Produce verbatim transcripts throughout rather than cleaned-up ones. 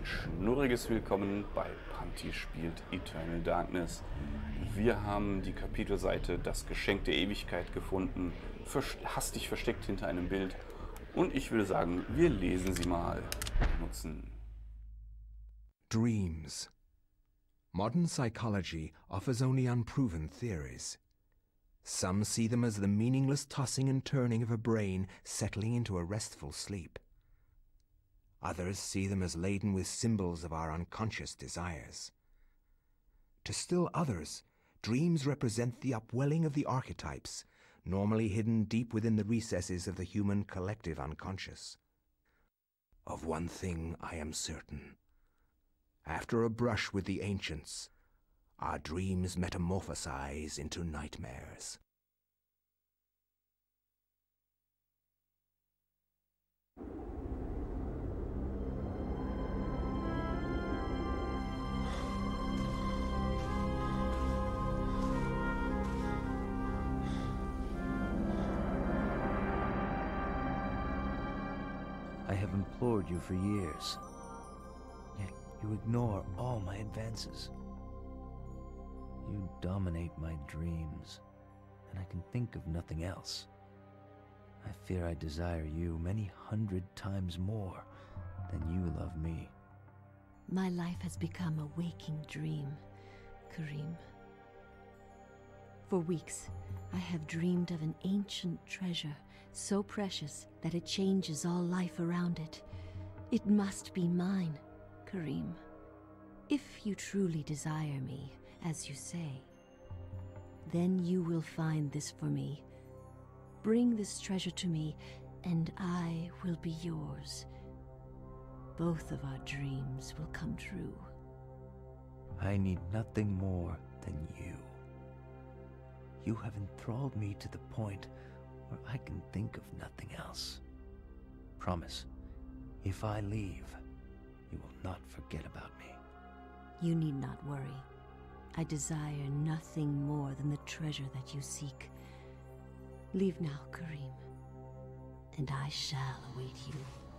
ein schnurriges Willkommen bei Panty spielt Eternal Darkness. Wir haben die Kapitelseite Das Geschenk der Ewigkeit gefunden, hastig versteckt hinter einem Bild. Und ich würde sagen, wir lesen sie mal. Nutzen. Dreams. Modern psychology offers only unproven theories. Some see them as the meaningless tossing and turning of a brain settling into a restful sleep. Others see them as laden with symbols of our unconscious desires. To still others, dreams represent the upwelling of the archetypes, normally hidden deep within the recesses of the human collective unconscious. Of one thing I am certain. After a brush with the ancients, our dreams metamorphosize into nightmares. I have implored you for years, yet you ignore all my advances. You dominate my dreams, and I can think of nothing else. I fear I desire you many hundred times more than you love me. My life has become a waking dream, Karim. For weeks, I have dreamed of an ancient treasure, so precious that it changes all life around it. It must be mine, Karim. If you truly desire me, as you say, then you will find this for me. Bring this treasure to me, and I will be yours. Both of our dreams will come true. I need nothing more than you. You have enthralled me to the point where I can think of nothing else. Promise, if I leave, you will not forget about me. You need not worry. I desire nothing more than the treasure that you seek. Leave now, Karim, and I shall await you.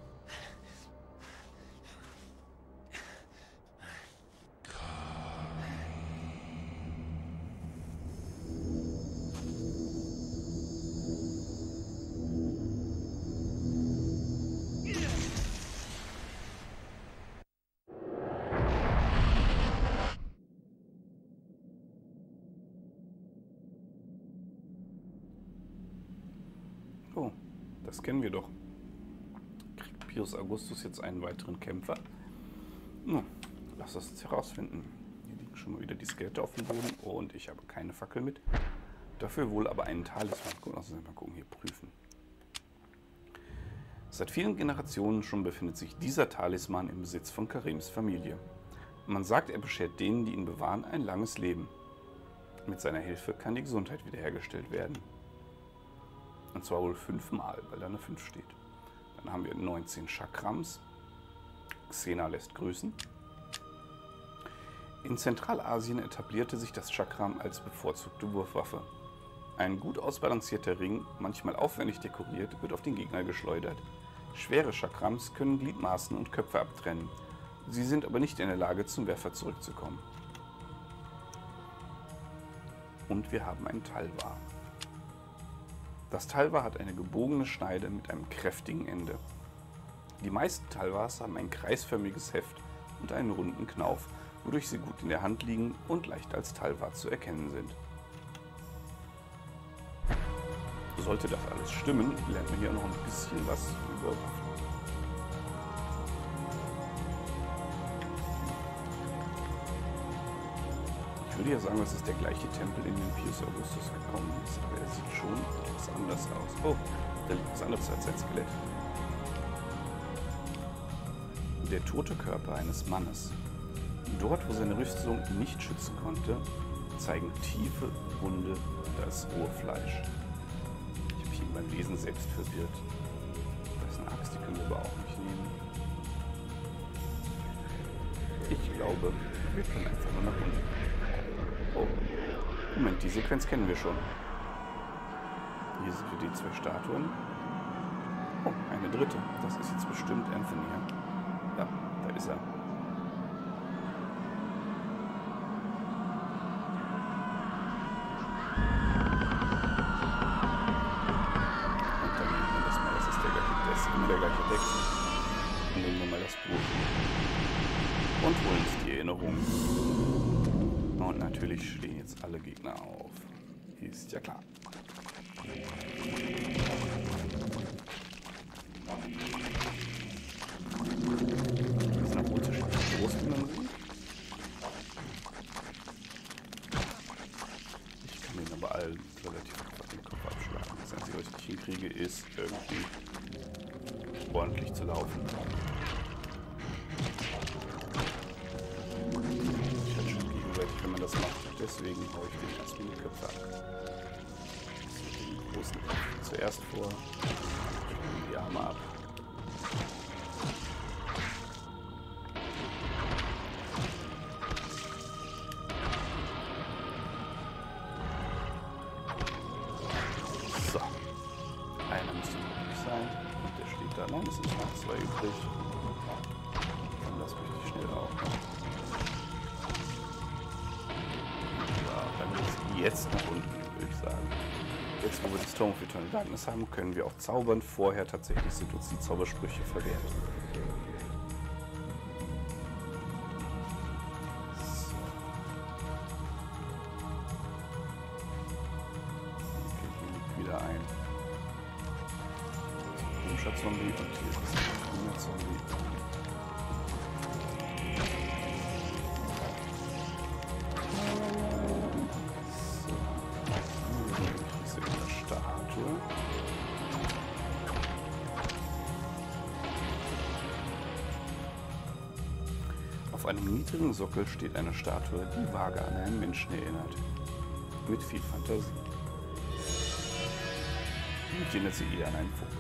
Oh, das kennen wir doch. Kriegt Pius Augustus jetzt einen weiteren Kämpfer? Nun, lass das uns herausfinden. Hier liegen schon mal wieder die Skelette auf dem Boden und ich habe keine Fackel mit. Dafür wohl aber einen Talisman. Guck, lass uns mal gucken, hier prüfen. Seit vielen Generationen schon befindet sich dieser Talisman im Besitz von Karims Familie. Man sagt, er beschert denen, die ihn bewahren, ein langes Leben. Mit seiner Hilfe kann die Gesundheit wiederhergestellt werden. Und zwar wohl fünfmal, weil da eine fünf steht. Dann haben wir neunzehn Chakrams. Xena lässt grüßen. In Zentralasien etablierte sich das Chakram als bevorzugte Wurfwaffe. Ein gut ausbalancierter Ring, manchmal aufwendig dekoriert, wird auf den Gegner geschleudert. Schwere Chakrams können Gliedmaßen und Köpfe abtrennen. Sie sind aber nicht in der Lage, zum Werfer zurückzukommen. Und wir haben ein Talwar. Das Talwar hat eine gebogene Schneide mit einem kräftigen Ende. Die meisten Talwars haben ein kreisförmiges Heft und einen runden Knauf, wodurch sie gut in der Hand liegen und leicht als Talwar zu erkennen sind. Sollte das alles stimmen, lernt man hier noch ein bisschen was über Waffen. Ich würde ja sagen, das ist der gleiche Tempel, in den Pius Augustus gekommen ist, aber er sieht schon etwas anders aus. Oh, da liegt was anderes als ein Skelett. Der tote Körper eines Mannes. Dort, wo seine Rüstung ihn nicht schützen konnte, zeigen tiefe Wunde das rohe Fleisch. Ich habe mich beim Lesen selbst verwirrt. Das ist eine Axt, die können wir aber auch nicht nehmen. Ich glaube, wir können einfach nur nach unten. Oh, Moment, die Sequenz kennen wir schon. Hier sind wir die zwei Statuen. Oh, eine dritte. Das ist jetzt bestimmt Anthony. Ja, da ist er. immer der gleiche Text. Nehmen wir mal das Buch und holen uns die Erinnerung. Und natürlich stehen jetzt alle Gegner auf. Ist ja klar. Das sind auch unterschiedliche Großkinder sind. Ich kann den aber allen relativ einfach den Kopf abschlagen. Das Einzige, was ich hinkriege, ist irgendwie ordentlich zu laufen. Ich hatte schon gegenseitig, wenn man das macht. Deswegen haue ich den erstmal die Köpfe ab. Den großen Kopf zuerst vor. Die Arme ab. So. Einer müsste möglich sein. Und der steht da. Nein, es sind noch zwei übrig. Und das möchte ich schnell auch noch. Jetzt nach unten, würde ich sagen. Jetzt, wo wir das Tome of Eternal Darkness haben, können wir auch zaubern. Vorher tatsächlich sind uns die Zaubersprüche verwehrt. So. Okay, hier liegt wieder ein komischer Zombie und hier ist ein grüner Zombie. Auf einem niedrigen Sockel steht eine Statue, die vage an einen Menschen erinnert. Mit viel Fantasie. Mich erinnert sie eher an einen Vogel.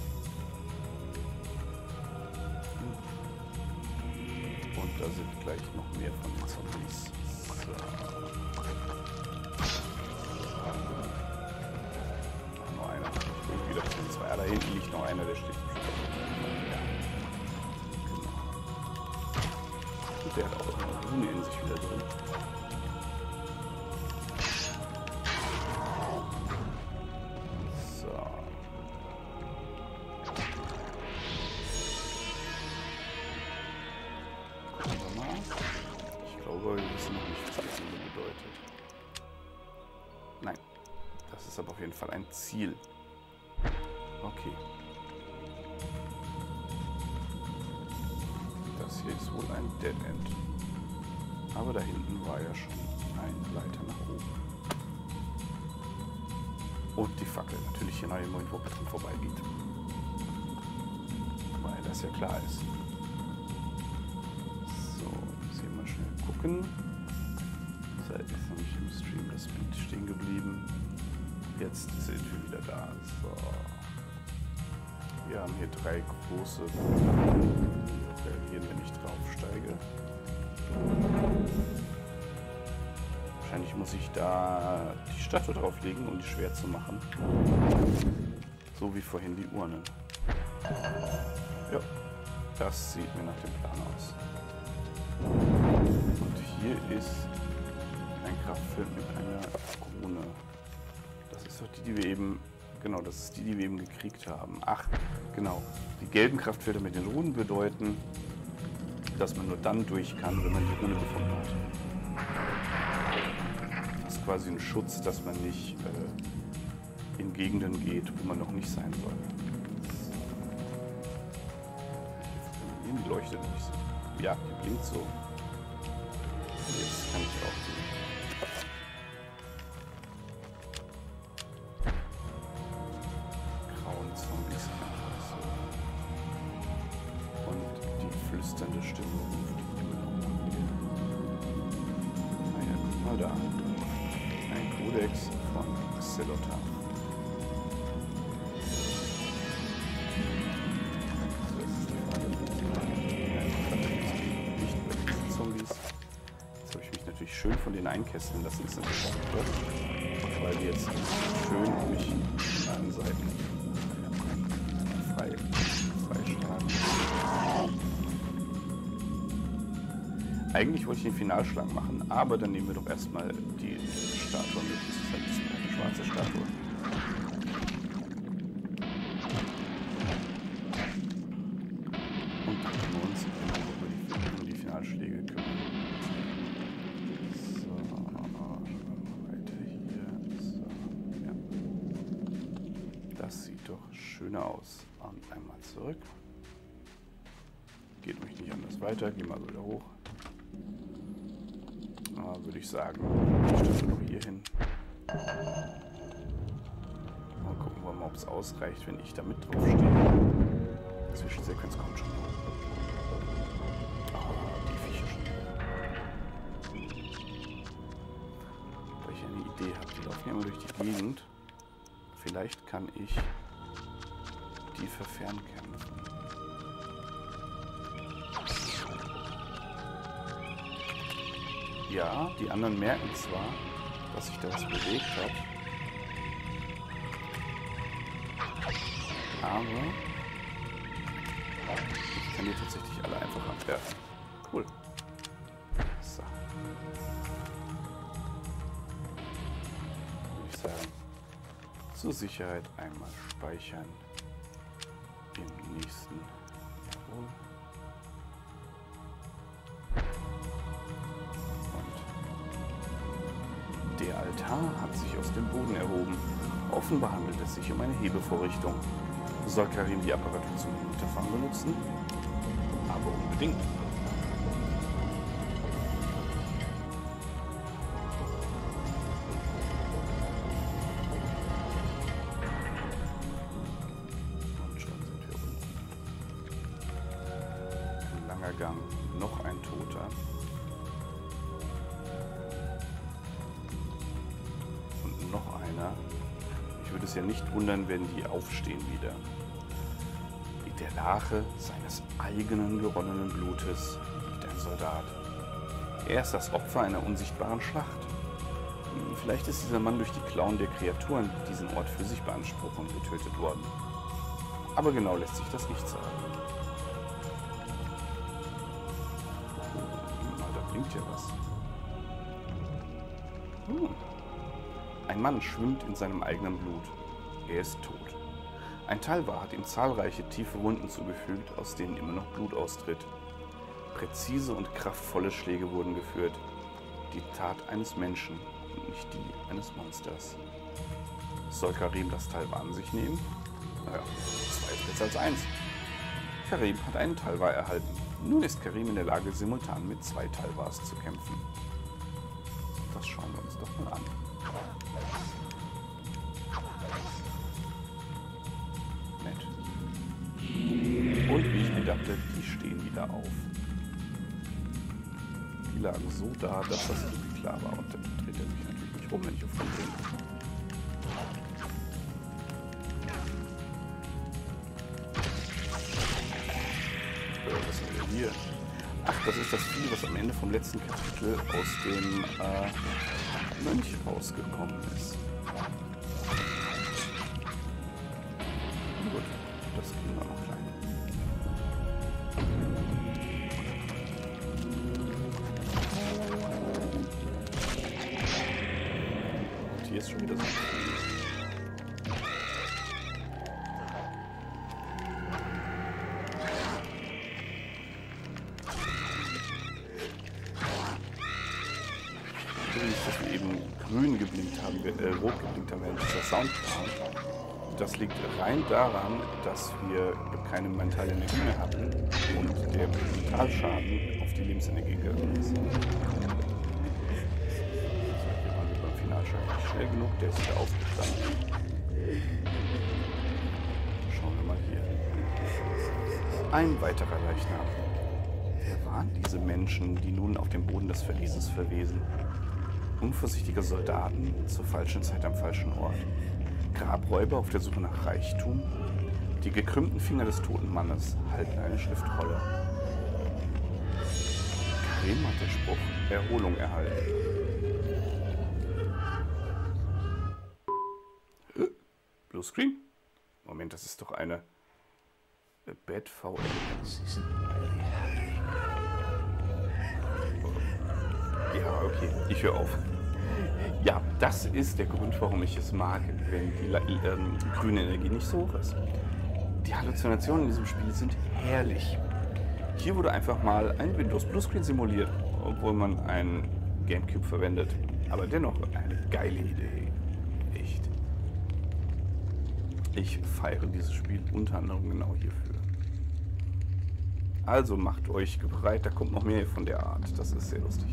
Und da sind gleich noch mehr von den Zombies. So. Noch einer. Ich bin wieder zu den zwei. Ah, da hinten liegt noch einer, der steht. Der hat auch eine Rune in sich wieder drin. So. Gucken wir mal. Ich glaube, wir wissen noch nicht, was die Rune bedeutet. Nein. Das ist aber auf jeden Fall ein Ziel. Okay. Das hier ist wohl ein Dead End. Aber da hinten war ja schon ein Leiter nach oben. Und die Fackel. Natürlich hier noch irgendwo dran vorbeigeht. Weil das ja klar ist. So, muss ich mal schnell gucken. Zeit ist noch nicht im Stream das Bild stehen geblieben. Jetzt sind wir wieder da. So. Wir haben hier drei große. Reagieren, wenn ich draufsteige. Wahrscheinlich muss ich da die Statue drauflegen, um die schwer zu machen. So wie vorhin die Urnen. Ja, das sieht mir nach dem Plan aus. Und hier ist ein Kraftfeld mit einer Krone. Das ist doch die, die wir eben... Genau, das ist die, die wir eben gekriegt haben. Ach, genau. Die gelben Kraftfelder mit den Runen bedeuten, dass man nur dann durch kann, wenn man die Rune gefunden hat. Das ist quasi ein Schutz, dass man nicht äh, in Gegenden geht, wo man noch nicht sein soll. Die leuchtet nicht so. Ja, die blinkt so. Jetzt kann ich auch die flüsternde Stimme ruft immer noch nach mir. Naja, guck mal da. Ein Kodex von Xelota. Das ist die Frage. Nicht bei diesen Zombies. Jetzt habe ich mich natürlich schön von denen einkesseln lassen. Das ist natürlich gut, weil die jetzt schön mich an allen Seiten frei, freischlagen. Eigentlich wollte ich den Finalschlag machen, aber dann nehmen wir doch erstmal die Statue mit. Das ist halt eine schwarze Statue. schöner aus. Und einmal zurück. Geht nämlich nicht anders weiter. Gehen wir also wieder hoch. Aber würde ich sagen, ich stelle noch hier hin. Mal gucken wir mal, ob es ausreicht, wenn ich da mit drauf stehe. Die Zwischensequenz kommt schon. Ah, die Viecher schon. Weil ich eine Idee habe. Die laufen ja immer durch die Gegend. Vielleicht kann ich die verfernkämpfen. Ja, die anderen merken zwar, dass sich da was bewegt hat. Aber ich kann die tatsächlich alle einfach abwerfen. Cool. So. Würde ich sagen, zur Sicherheit einmal speichern. Im nächsten. Jawohl. Der Altar hat sich aus dem Boden erhoben. Offenbar handelt es sich um eine Hebevorrichtung. Soll Karim die Apparatur zum Hinunterfahren benutzen? Aber unbedingt. Und schon sind wir unten. Ein langer Gang, noch ein Toter. Noch einer. Ich würde es ja nicht wundern, wenn die aufstehen wieder. In der Lache seines eigenen geronnenen Blutes liegt ein Soldat. Er ist das Opfer einer unsichtbaren Schlacht. Vielleicht ist dieser Mann durch die Klauen der Kreaturen, die diesen Ort für sich beanspruchen, getötet worden. Aber genau lässt sich das nicht sagen. Oh, da blinkt ja was. Hm. Ein Mann schwimmt in seinem eigenen Blut. Er ist tot. Ein Talwar hat ihm zahlreiche tiefe Wunden zugefügt, aus denen immer noch Blut austritt. Präzise und kraftvolle Schläge wurden geführt. Die Tat eines Menschen und nicht die eines Monsters. Soll Karim das Talwar an sich nehmen? Naja, zwei ist besser als eins. Karim hat einen Talwar erhalten. Nun ist Karim in der Lage, simultan mit zwei Talwars zu kämpfen. Das schauen wir uns doch mal an. Nett. Und wie ich mir dachte, die stehen wieder auf. Die lagen so da, dass das irgendwie klar war. Und dann dreht er sich natürlich nicht rum, wenn ich auf den bin. Was haben wir hier? Ach, das ist das Vieh, was am Ende vom letzten Kapitel aus dem äh, Mönch rausgekommen ist. Gut, das kriegen wir noch klein. Und hier ist schon wieder so ein Vieh. Dass wir eben grün geblinkt haben, äh, rot geblinkt haben, während dieser Sound kam. Das liegt rein daran, dass wir keine mentale Energie mehr hatten und der Mentalschaden auf die Lebensenergie gegangen ist. So, wir waren beim Finalschaden nicht schnell genug, der ist wieder aufgestanden. Schauen wir mal hier. Ein weiterer Leichnam. Wer waren diese Menschen, die nun auf dem Boden des Verlieses verwesen? Unvorsichtige Soldaten zur falschen Zeit am falschen Ort. Grabräuber auf der Suche nach Reichtum. Die gekrümmten Finger des toten Mannes halten eine Schriftrolle. Karim hat den Spruch Erholung erhalten. Äh, Blue Screen? Moment, das ist doch eine Bad V L. Ja, okay, ich höre auf. Ja, das ist der Grund, warum ich es mag, wenn die äh, grüne Energie nicht so hoch ist. Die Halluzinationen in diesem Spiel sind herrlich. Hier wurde einfach mal ein Windows Bluescreen simuliert, obwohl man einen Gamecube verwendet. Aber dennoch eine geile Idee. Echt. Ich feiere dieses Spiel unter anderem genau hierfür. Also macht euch bereit, da kommt noch mehr von der Art. Das ist sehr lustig.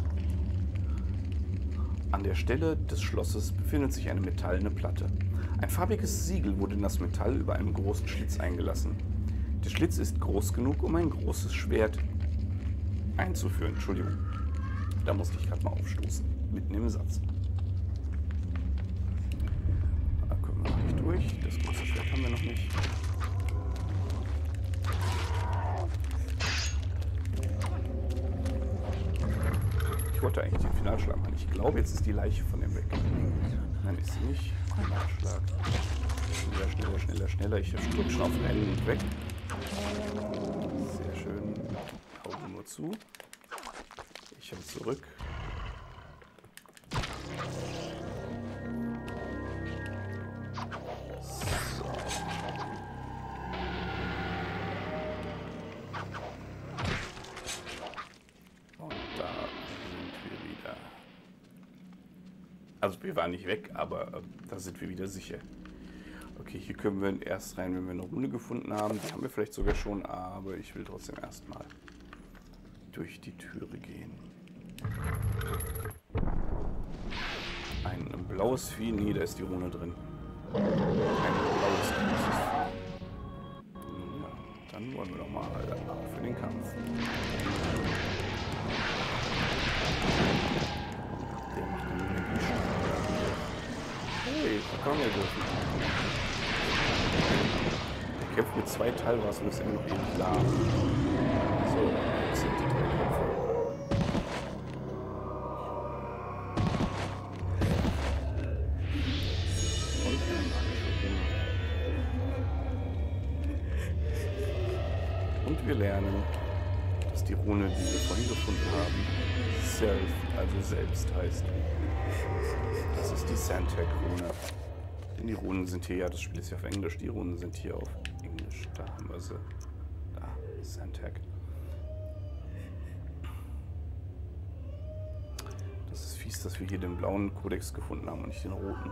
An der Stelle des Schlosses befindet sich eine metallene Platte. Ein farbiges Siegel wurde in das Metall über einem großen Schlitz eingelassen. Der Schlitz ist groß genug, um ein großes Schwert einzuführen. Entschuldigung, da musste ich gerade mal aufstoßen, mitten im Satz. Da kommen wir noch nicht durch. Das große Schwert haben wir noch nicht. Ich wollte eigentlich den Finalschlag machen. Ich glaube, jetzt ist die Leiche von dem weg. Nein, ist sie nicht. Finalschlag. Schneller, schneller, schneller, schneller. Ich drücke schon auf den Enden und weg. Sehr schön. Augen nur zu. Ich habe zurück. So. Und da sind wir wieder. Also wir waren nicht weg, aber äh, da sind wir wieder sicher. Okay, hier können wir erst rein, wenn wir eine Runde gefunden haben. Die haben wir vielleicht sogar schon, aber ich will trotzdem erstmal durch die Türe gehen. Ein blaues Vieh, nee, da ist die Rune drin. Ein blaues großes Vieh. Ja, dann wollen wir doch mal für den Kampf. Der macht einen Energiestrahl. Hey, da kommen wir durch. Der kämpft mit zwei Teilwassen und ist immer noch ewig lahm. So, jetzt sind die drei Köpfe. Und eine magische Rune. Und wir lernen, dass die Rune, die wir vorhin gefunden haben, Self, also selbst heißt. Das ist die Santec-Rune. Denn die Runen sind hier, ja, das Spiel ist ja auf Englisch, die Runen sind hier auf Englisch. Da haben wir sie. Da, Santec. Das ist fies, dass wir hier den blauen Kodex gefunden haben und nicht den roten.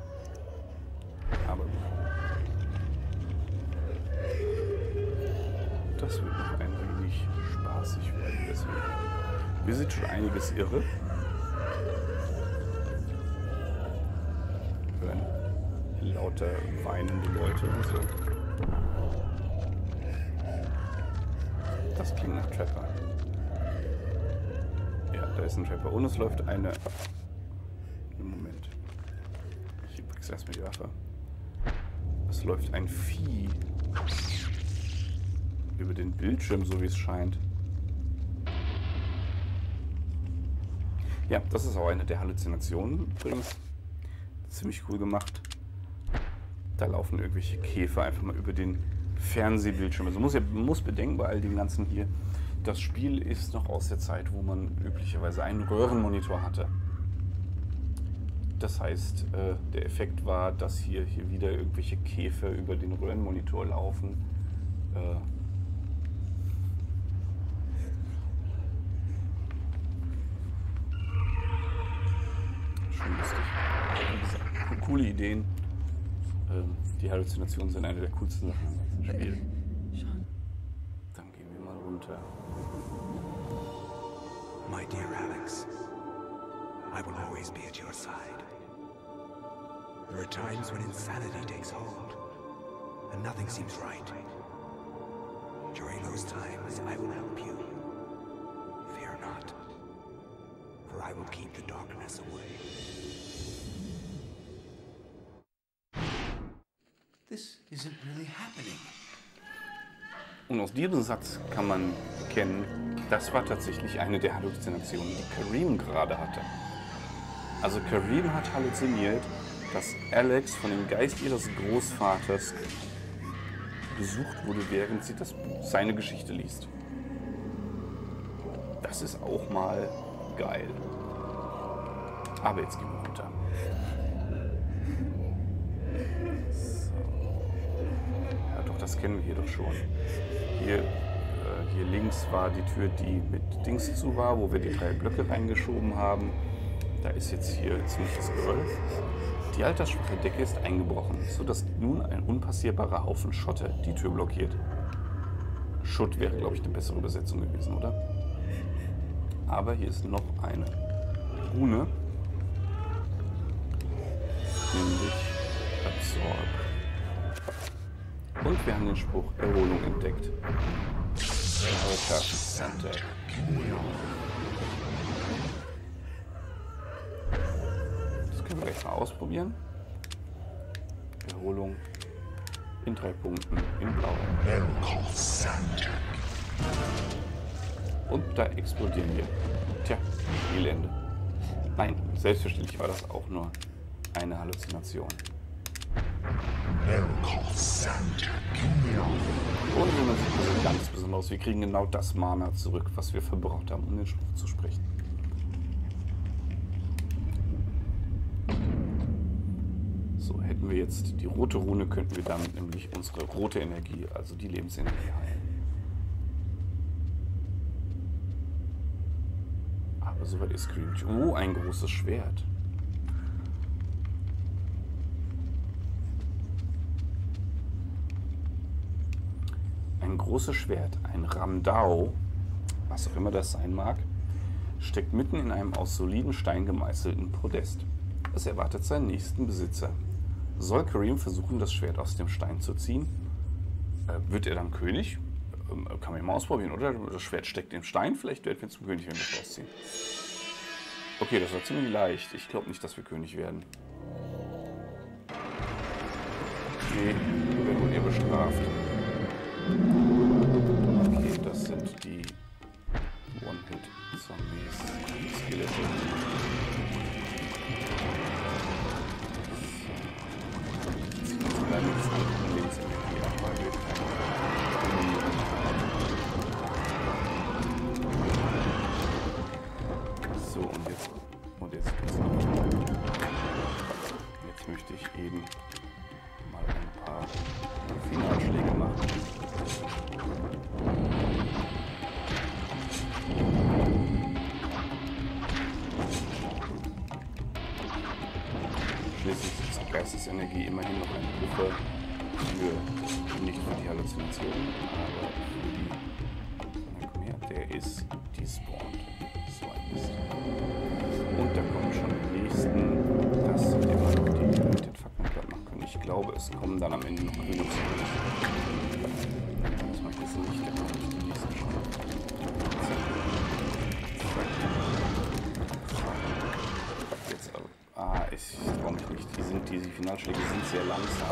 Aber das wird noch ein wenig spaßig werden, deswegen. Wir sind schon einiges irre. Hören lauter weinende Leute und so. Das klingt nach Trapper. Ja, da ist ein Trapper. Und es läuft eine... Moment. Ich wechsle erstmal die Waffe. Es läuft ein Vieh über den Bildschirm, so wie es scheint. Ja, das ist auch eine der Halluzinationen übrigens. Ziemlich cool gemacht. Da laufen irgendwelche Käfer einfach mal über den Fernsehbildschirm. Also man muss, ja, man muss bedenken bei all dem Ganzen hier, das Spiel ist noch aus der Zeit, wo man üblicherweise einen Röhrenmonitor hatte. Das heißt, äh, der Effekt war, dass hier, hier wieder irgendwelche Käfer über den Röhrenmonitor laufen. Äh, schon lustig. Coole Ideen. Ähm, die Halluzinationen sind eine der coolsten Sachen im Spiel. Dann gehen wir mal runter. My dear Alex, I will always be at your side. There are times when insanity takes hold, and nothing seems right. During those times, I will help you. Fear not, for I will keep the darkness away. This isn't really happening. Und aus diesem Satz kann man erkennen, das war tatsächlich eine der Halluzinationen, die Kareem gerade hatte. Also Kareem hat halluziniert, dass Alex von dem Geist ihres Großvaters besucht wurde, während sie das, seine Geschichte liest. Das ist auch mal geil. Aber jetzt gehen wir runter. So. Ja doch, das kennen wir hier doch schon. Hier, äh, hier links war die Tür, die mit Dings zu war, wo wir die drei Blöcke reingeschoben haben. Da ist jetzt hier ziemlich das Geröll. Die altersschwache Decke ist eingebrochen, sodass nun ein unpassierbarer Haufen Schotter die Tür blockiert. Schutt wäre, glaube ich, eine bessere Übersetzung gewesen, oder? Aber hier ist noch eine Rune. Nämlich Absorb. Und wir haben den Spruch Erholung entdeckt. Center. Das können wir gleich mal ausprobieren. Erholung in drei Punkten in Blau. Und da explodieren wir. Tja, Spielende. Nein, selbstverständlich war das auch nur eine Halluzination. Und wir sind ganz besonders, wir kriegen genau das Mana zurück, was wir verbraucht haben, um den Spruch zu sprechen. So, hätten wir jetzt die rote Rune, könnten wir damit nämlich unsere rote Energie, also die Lebensenergie, heilen. Aber soweit ist Scream. Oh, ein großes Schwert. Ein großes Schwert, ein Ramdao, was auch immer das sein mag, steckt mitten in einem aus soliden Stein gemeißelten Podest. Es erwartet seinen nächsten Besitzer. Soll Kareem versuchen, das Schwert aus dem Stein zu ziehen? Äh, wird er dann König? Ähm, kann man ja mal ausprobieren, oder? Das Schwert steckt im Stein, vielleicht werden wir zum König, wenn wir es rausziehen. Okay, das war ziemlich leicht. Ich glaube nicht, dass wir König werden. Nee, wir werden wohl eher bestraft. Okay, das sind die One-Hit-Zombies. Skelette. Jetzt ziehen wir uns leider das andere Lebensenergie ab, weil wir keine So, und jetzt. Und jetzt geht's noch. Jetzt möchte ich eben mal ein paar Finalschläge machen. Schließlich ist die Geistesenergie immerhin noch ein Puffer für, nicht für die Halluzinationen, aber für die. Na komm her, der ist despawned. So ein Mist. Und da kommen schon die nächsten. Das sind immer noch die, die mit den Fakten platt machen können. Ich glaube, es kommen dann am Ende noch grüne zurück. Das macht jetzt nicht, da kommen die nächsten schon. Jetzt aber. Ah, ich traue mich nicht. Die, sind, die Finalschläge sind sehr langsam.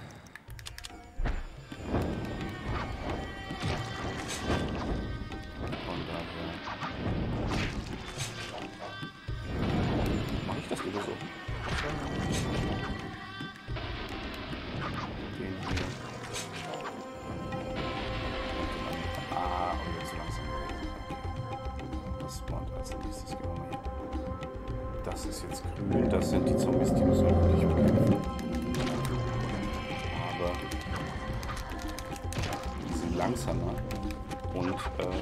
Von daher. Mache ich das wieder so? Den hier. Ah, und jetzt so langsam. Das spawnt als nächstes. Gehen wir mal hier. Das ist jetzt grün. Das sind die Zombies, die müssen wir wirklich bekämpfen. Aber die sind langsamer. Und äh,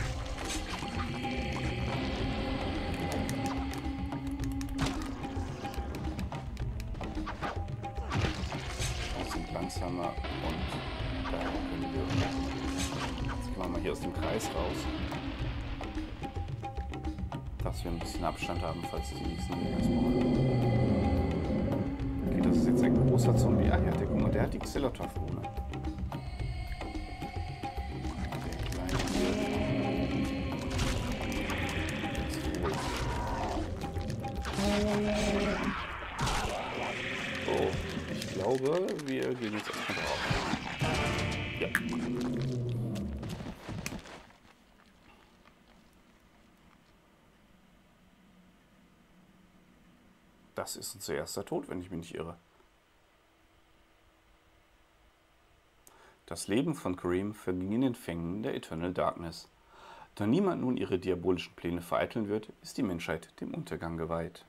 langsamer und daher können wir. Jetzt gehen wir mal hier aus dem Kreis raus. Dass wir ein bisschen Abstand haben, falls die nächsten Gegner spawnen. Okay, das ist jetzt ein großer Zombie. Ah ja, der, guck mal, der hat die Xilotov-Rune. Der kleine hier. So, ich glaube, wir gehen jetzt erstmal drauf. Ja. Das ist unser erster Tod, wenn ich mich nicht irre. Das Leben von Kareem verging in den Fängen der Eternal Darkness. Da niemand nun ihre diabolischen Pläne vereiteln wird, ist die Menschheit dem Untergang geweiht.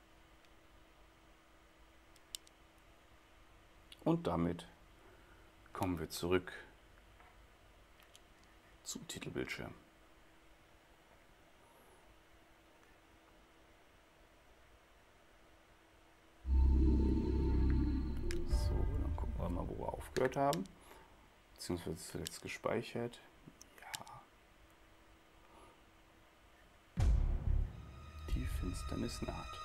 Und damit kommen wir zurück zum Titelbildschirm. gespeichert haben. Beziehungsweise zuletzt gespeichert. Ja. Die Finsternis naht.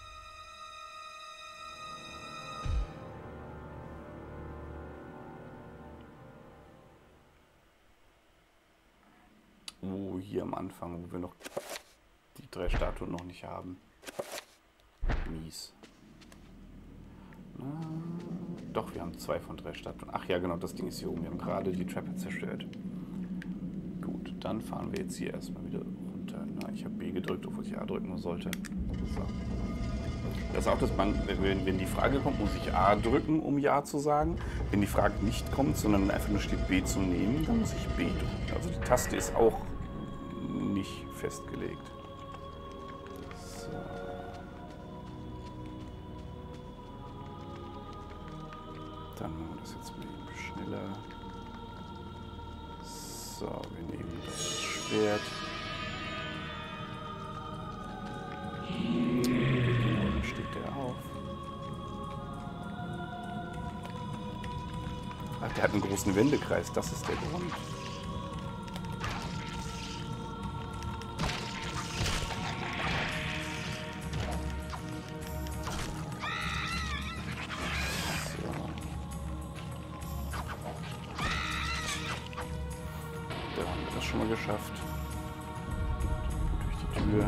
Oh, hier am Anfang, wo wir noch die drei Statuen noch nicht haben. Mies. Na, doch, wir haben zwei von drei Statuen. Ach ja, genau, das Ding ist hier oben. Wir haben gerade die Treppe zerstört. Gut, dann fahren wir jetzt hier erstmal wieder runter. Na, ich habe B gedrückt, obwohl ich A drücken sollte. So. Das ist auch das Band, wenn, wenn die Frage kommt, muss ich A drücken, um Ja zu sagen. Wenn die Frage nicht kommt, sondern einfach nur steht B zu nehmen, dann muss ich B drücken. Also die Taste ist auch nicht festgelegt. So. Dann machen wir das jetzt mal eben schneller. So, wir nehmen das Schwert. Dann steht der auf. Ach, der hat einen großen Wendekreis, das ist der Grund. Schon mal geschafft. Durch die Tür.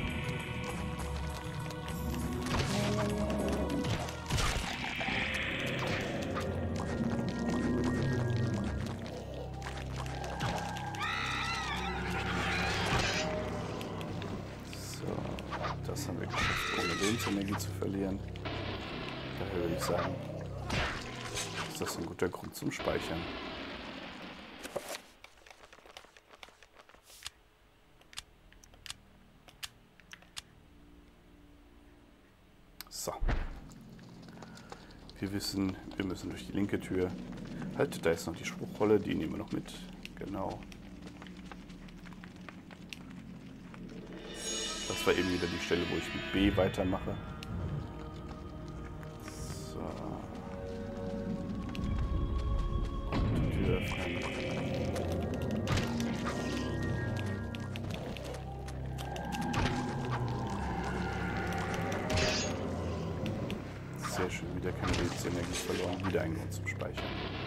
So, das haben wir geschafft, ohne Lebensenergie zu verlieren. Daher würde ich sagen, ist das ein guter Grund zum Speichern. So. Wir wissen, wir müssen durch die linke Tür. Halt, da ist noch die Spruchrolle, die nehmen wir noch mit. Genau. Das war eben wieder die Stelle, wo ich mit B weitermache. So. Und die Tür öffnen. Sehr schön, wieder keine Lebensenergie verloren, wieder ein Grund zum Speichern.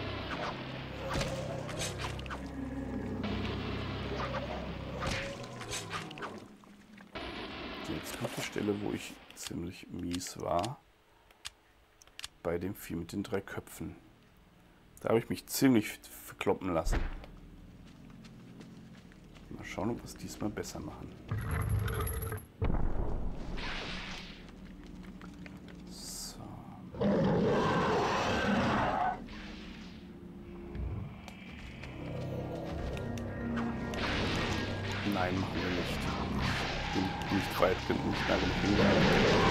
Jetzt kommt die Stelle, wo ich ziemlich mies war, bei dem Vieh mit den drei Köpfen. Da habe ich mich ziemlich verkloppen lassen. Mal schauen, ob wir es diesmal besser machen. Nein, machen wir nicht. Ich bin nicht weit genug, nicht nah genug hingehalten.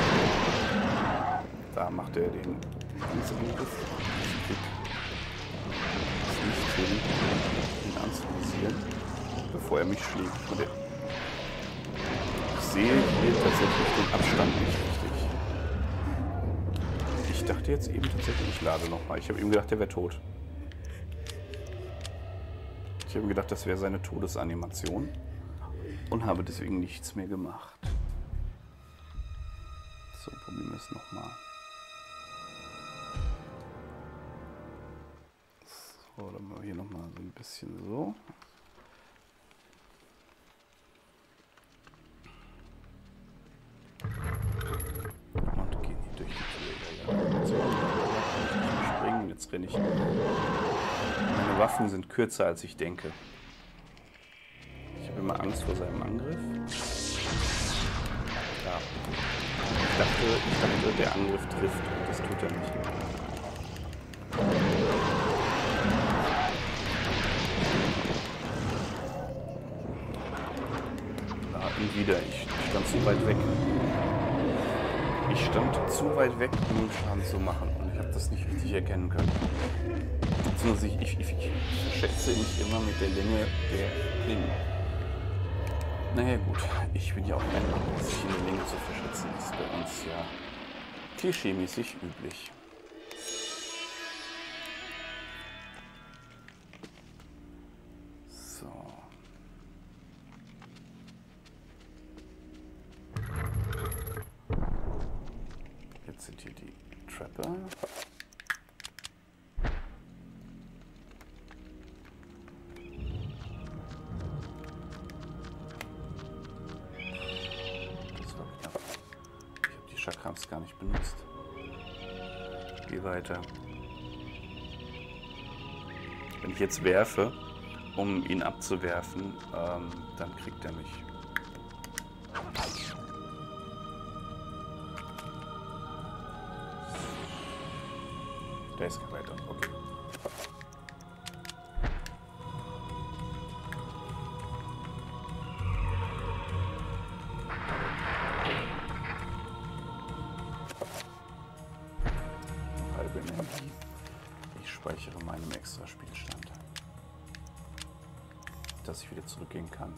Da macht er den Angriff. Ich krieg es nicht hin, ihn anzuvisieren, bevor er mich schlägt. Und er ich sehe hier tatsächlich den Abstand nicht richtig. Ich dachte jetzt eben tatsächlich, ich lade nochmal. Ich habe eben gedacht, der wäre tot. Ich habe gedacht, das wäre seine Todesanimation. Und habe deswegen nichts mehr gemacht. So, probieren wir es nochmal. So, dann machen wir hier nochmal so ein bisschen so. Und gehen hier durch die Tür. Ja, so, ich springen, jetzt renne ich. Meine Waffen sind kürzer, als ich denke. Ich habe immer Angst vor seinem Angriff. Ja. Ich dachte, ich dachte, der Angriff trifft. Das tut er nicht. Ja, und wieder. Ich stand zu weit weg. Ich stand zu weit weg, um den Schaden zu machen. Und ich habe das nicht richtig erkennen können. Beziehungsweise ich, ich, ich schätze mich immer mit der Länge der Klingen. Naja gut, ich bin ja auch ein Mann, sich in der Länge zu verschätzen, ist bei uns ja klischeemäßig üblich. Trapper. Das war knapp. Ich habe die Chakrams gar nicht benutzt. Geh weiter. Wenn ich jetzt werfe, um ihn abzuwerfen, ähm, dann kriegt er mich. Der ist weiter. Okay. Noch halbe Energie. Ich speichere meinen extra Spielstand, dass ich wieder zurückgehen kann.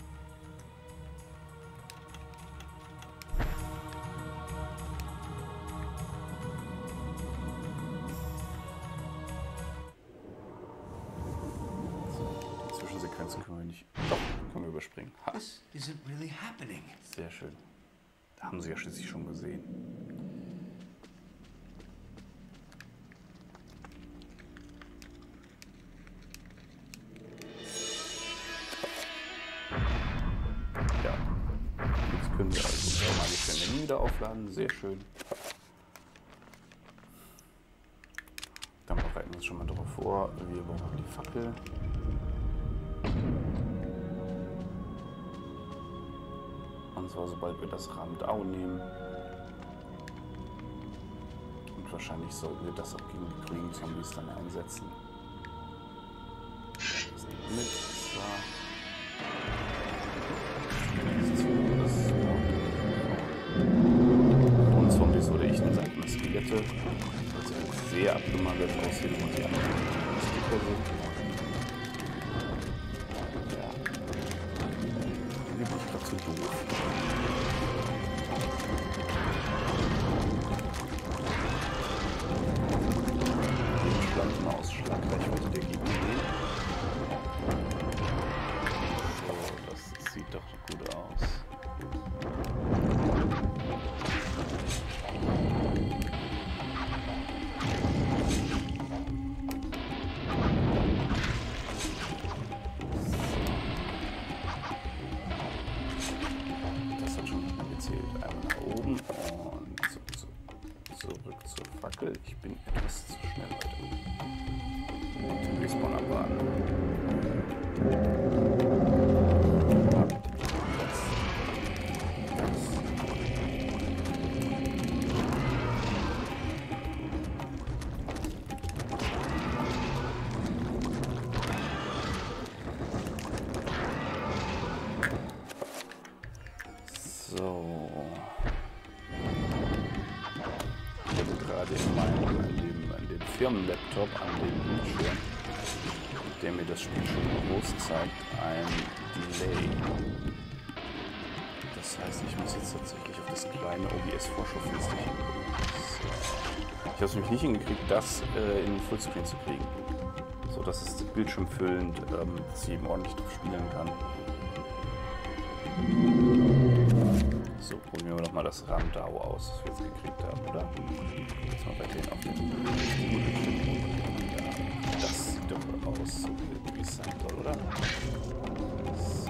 Zwischensequenzen können wir nicht. Doch, können wir überspringen. Ha. This isn't really happening. Sehr schön. Da haben sie ja schließlich schon gesehen. Ja. Jetzt können wir also magische Energie wieder aufladen. Sehr schön. Dann bereiten wir uns schon mal darauf vor. Wir brauchen die Fackel. Und zwar sobald wir das Ramdau nehmen. Und wahrscheinlich sollten wir das auch gegen die grünen Zombies dann einsetzen. Das nimmt mit. So. Und Zombies oder ich nenne es Skelette. Weil sie halt sehr abgemagert aussehen und die anderen dicker sind. Ja. Irgendwie bin ich gerade zu doof. Aus Schlagreichweite der Gegner gehen. So, das sieht doch gut aus. Das hat schon gezählt. Einmal nach oben und so, so, zurück zur Fackel. Ich bin etwas zu schnell heute. Den Respawn abwarten. So. Ich hatte gerade in meinem an dem, an dem Firmenlaptop, an dem Bildschirm, der mir das Spiel schon groß zeigt, ein Delay. Das heißt, ich muss jetzt tatsächlich auf das kleine O B S-Vorschauffenster hin. So. Ich habe es nämlich nicht hingekriegt, das äh, in Fullscreen zu kriegen. So dass es bildschirmfüllend, ähm, dass ich eben ordentlich drauf spielen kann. So, probieren wir nochmal das Ramdau aus, was wir jetzt gekriegt haben, oder? Jetzt mal bei denen auf den. Ja, das sieht doch aus, so wie es sein soll, oder? So.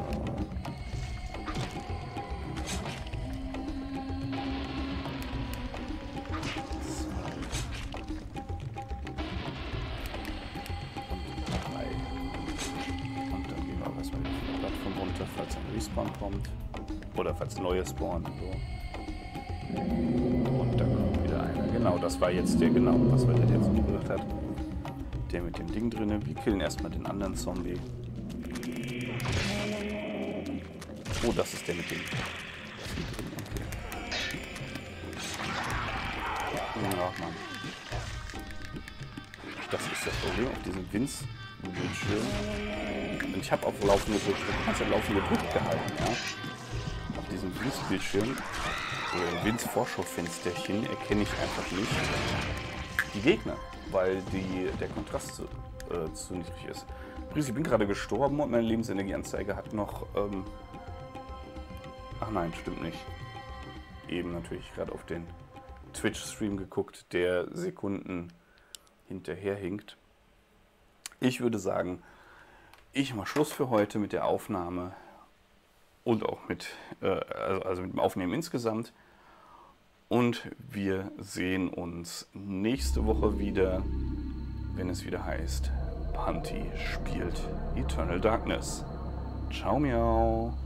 Und drei. Und dann gehen wir erstmal von der Plattform runter, falls ein Respawn kommt. Oder falls neue spawnen. So. Und da kommt wieder einer. Genau, das war jetzt der, genau, was wir jetzt umgebracht hat. Der mit dem Ding drin. Wir killen erstmal den anderen Zombie. Oh, das ist der mit dem Ding drin. Okay. Ach man. Das ist das Problem auf diesem Winz-Bildschirm. Und ich habe auf laufende Drück, du kannst ja laufende Drück gehalten, ja. Auf diesem Winz-Bildschirm oder Winz-Vorschaufensterchen erkenne ich einfach nicht die Gegner, weil die, der Kontrast zu, äh, zu niedrig ist. Übrigens, ich bin gerade gestorben und meine Lebensenergieanzeige hat noch... Ähm Ach nein, stimmt nicht. Eben natürlich gerade auf den Twitch-Stream geguckt, der Sekunden hinterherhinkt. Ich würde sagen, ich mache Schluss für heute mit der Aufnahme und auch mit, äh, also mit dem Aufnehmen insgesamt. Und wir sehen uns nächste Woche wieder, wenn es wieder heißt, Panty spielt Eternal Darkness. Ciao, miau.